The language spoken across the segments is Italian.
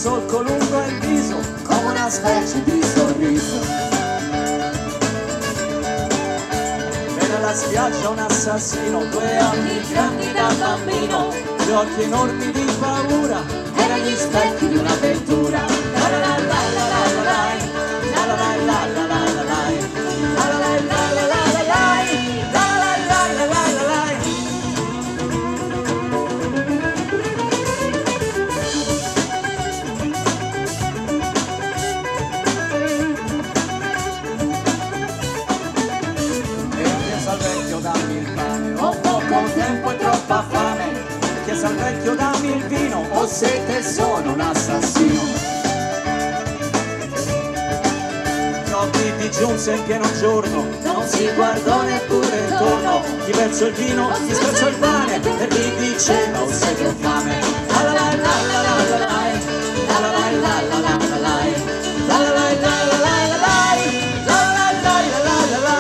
solco lungo il viso come una specie di sorriso. E nella spiaggia un assassino, 2 anni grandi da bambino, gli occhi enormi di paura e negli specchi di un'avventura. La la la la la la la la, la la la la la la la la, la la la la la la la la, la la la la la la la. Ho poco tempo e troppa fame, chiese al vecchio dammi il vino, ho sete e sono un assassino. Giobbi ti giunse in pieno giorno, non si guardò neppure intorno, gli verso il vino, gli spezzo il pane e gli diceva ho sete e fame. La la la la la la la la, la la la la la la la la, la la la la la la la, la la la la la la.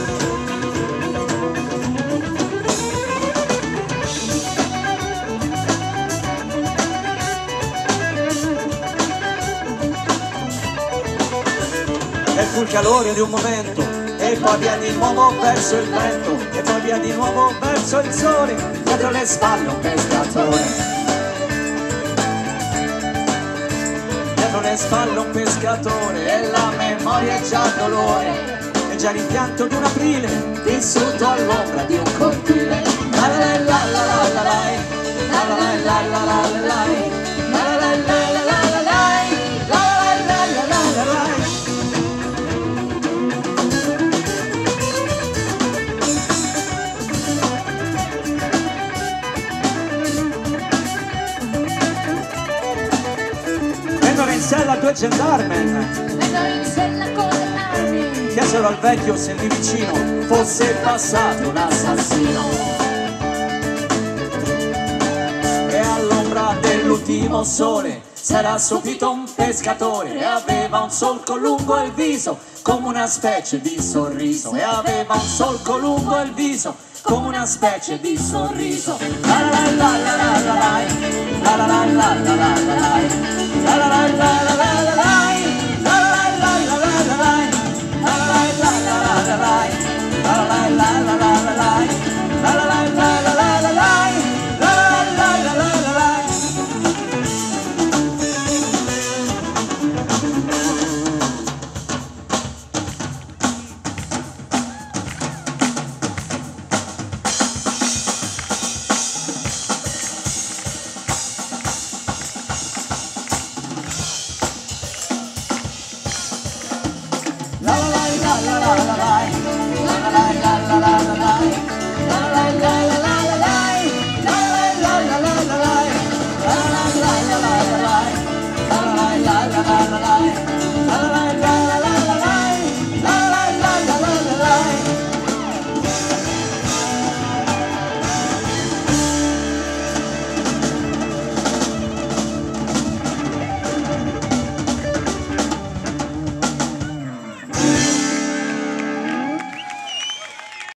E fu il calore di un momento, e poi via di nuovo verso il vento, e poi via di nuovo verso il sole, dietro le spalle un pescatore. Dietro le spalle un pescatore, e la memoria è già dolore, è già l'impianto di un aprile, vissuto all'ombra di un cortile. La la la la la la la la, la la la la la la la, la la la la la la la, la la la la la la. In sella 2 gendarmen, vedo in sella con le armi, chiesero al vecchio se lì vicino fosse passato un assassino. E all'ombra dell'ultimo sole s'era assopito un pescatore, e aveva un solco lungo il viso come una specie di sorriso, e aveva un solco lungo il viso come una specie di sorriso. La la la la la la la, la la la la la la la. La la la la la la la la, la la la la la la la, la la la la la la la, la la la la la la la, la la la la la la la, la la la la la la. La la la la la la la, la la la la la la la, la la la